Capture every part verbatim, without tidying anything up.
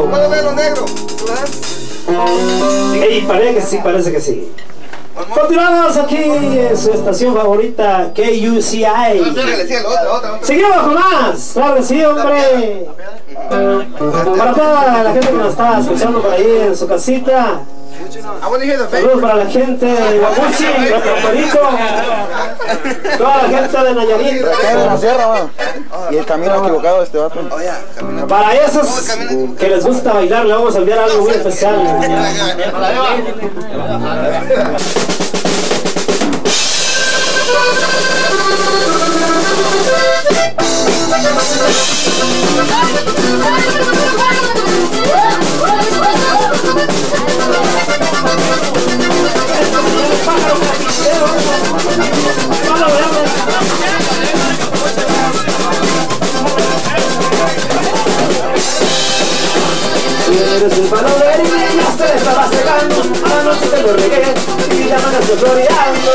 ¿Puedo verlo negro? Ey, parece que sí, parece que sí. Continuamos aquí en su estación favorita, K U C I. Seguimos con más. Claro que sí, hombre. Para toda la gente que nos está escuchando por ahí en su casita. Saludos para la gente de Guamuchi, Perito, toda la gente de Nayarit. De la sierra, va. Y el camino equivocado de este vato. Para esos que les gusta bailar, le vamos a enviar algo muy especial. Eres un palo de y ya se le estaba secando. Anoche te lo regué y ya me estoy floreando.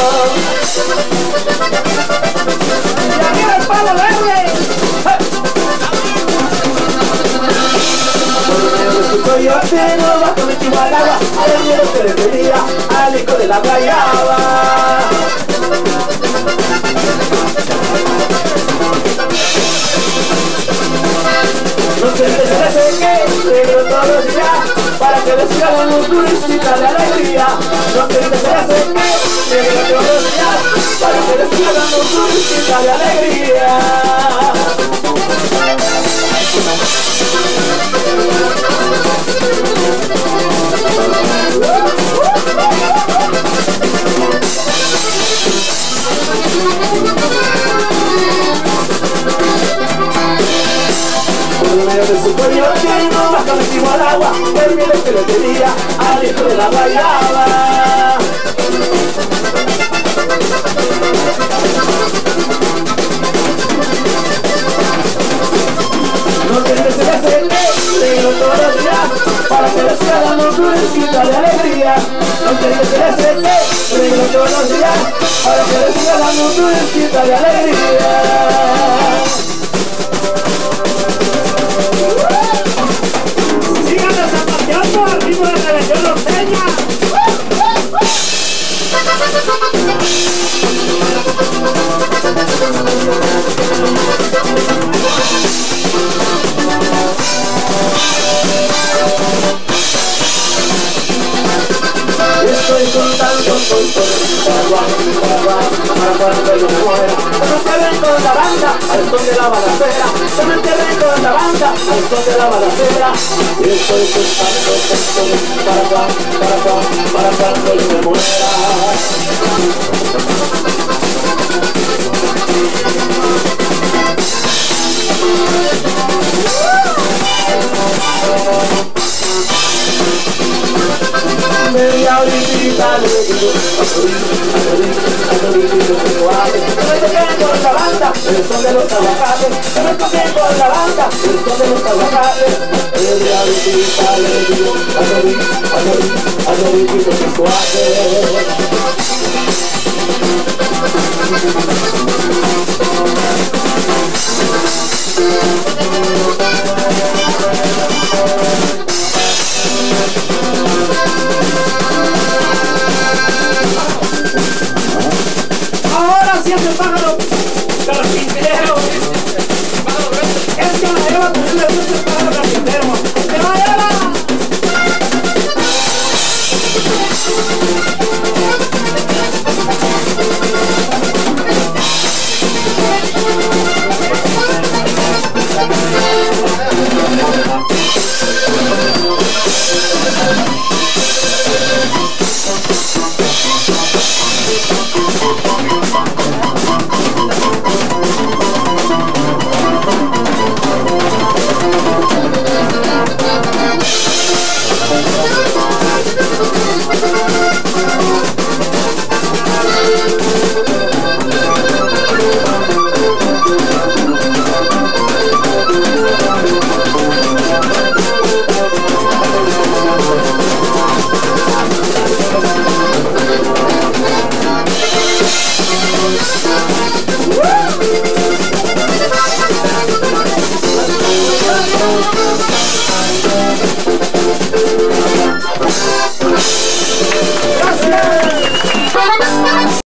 Y arriba el palo verde. Por yo tengo bajo mi chihuahua. Al miedo que le pedía al hijo de la guayaba. No te desprecies que negro todos los días para que descarguen un turista de alegría. No te desprecies que negro todos los días para que descarguen un turista de alegría. De su cuello lleno bajo el timo al agua, el miedo que le tenía al hijo de la guayaba. No te desesperes, negro todos los días para que les hagamos una cita de alegría. No te desesperes, negro todos los días para que les hagamos una cita de alegría. ¡Al ritmo de Rebelión Norteña! Estoy contando con todo para cuando yo me muera. Se me entierren con la banda al son de la balacera. Se me entierren con la banda al son de la balacera. Y estoy contando con todo para cuando, para cuando, para cuando yo me muera. Media horita le digo, se me toqué con la banda, el son de los aguacates. Se me toqué con la banda, el son de los aguacates. Media horita le digo, a Dorito, a Dorito, a Dorito,